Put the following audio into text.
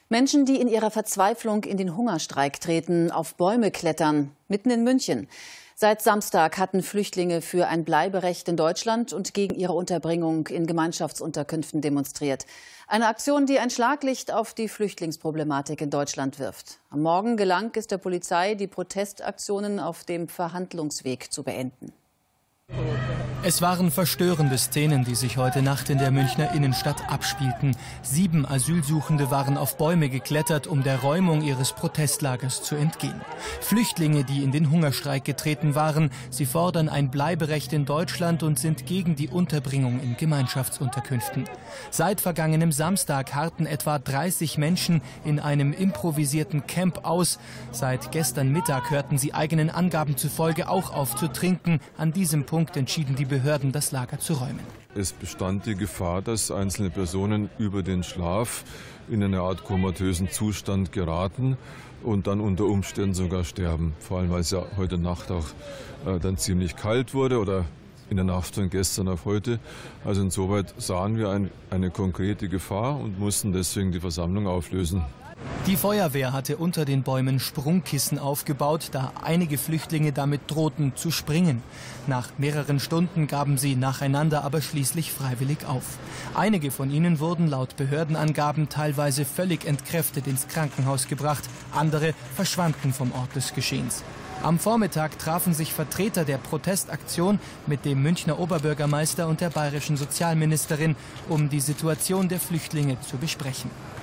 Menschen, die in ihrer Verzweiflung in den Hungerstreik treten, auf Bäume klettern, mitten in München. Seit Samstag hatten Flüchtlinge für ein Bleiberecht in Deutschland und gegen ihre Unterbringung in Gemeinschaftsunterkünften demonstriert. Eine Aktion, die ein Schlaglicht auf die Flüchtlingsproblematik in Deutschland wirft. Am Morgen gelang es der Polizei, die Protestaktionen auf dem Verhandlungsweg zu beenden. Es waren verstörende Szenen, die sich heute Nacht in der Münchner Innenstadt abspielten. 7 Asylsuchende waren auf Bäume geklettert, um der Räumung ihres Protestlagers zu entgehen. Flüchtlinge, die in den Hungerstreik getreten waren. Sie fordern ein Bleiberecht in Deutschland und sind gegen die Unterbringung in Gemeinschaftsunterkünften. Seit vergangenem Samstag harrten etwa 30 Menschen in einem improvisierten Camp aus. Seit gestern Mittag hörten sie eigenen Angaben zufolge auch auf zu trinken. An diesem Punkt entschieden die Behörden, das Lager zu räumen. Es bestand die Gefahr, dass einzelne Personen über den Schlaf in eine Art komatösen Zustand geraten und dann unter Umständen sogar sterben. Vor allem, weil es ja heute Nacht auch dann ziemlich kalt wurde oder in der Nacht von gestern auf heute. Also insoweit sahen wir eine konkrete Gefahr und mussten deswegen die Versammlung auflösen. Die Feuerwehr hatte unter den Bäumen Sprungkissen aufgebaut, da einige Flüchtlinge damit drohten zu springen. Nach mehreren Stunden gaben sie nacheinander aber schließlich freiwillig auf. Einige von ihnen wurden laut Behördenangaben teilweise völlig entkräftet ins Krankenhaus gebracht, andere verschwanden vom Ort des Geschehens. Am Vormittag trafen sich Vertreter der Protestaktion mit dem Münchner Oberbürgermeister und der bayerischen Sozialministerin, um die Situation der Flüchtlinge zu besprechen.